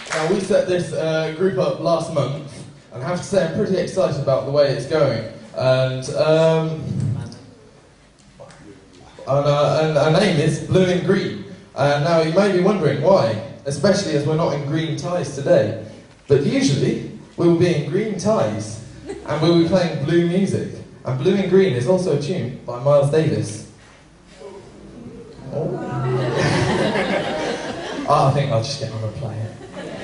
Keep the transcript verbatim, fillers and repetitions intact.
Now, we set this uh, group up last month, and I have to say I'm pretty excited about the way it's going. And, um, and, uh, and our name is Blue and Green. And now you may be wondering why, especially as we're not in green ties today. But usually, we will be in green ties, and we will be playing blue music. And Blue and Green is also a tune by Miles Davis. Oh. Oh, I think I'll just get on and play it.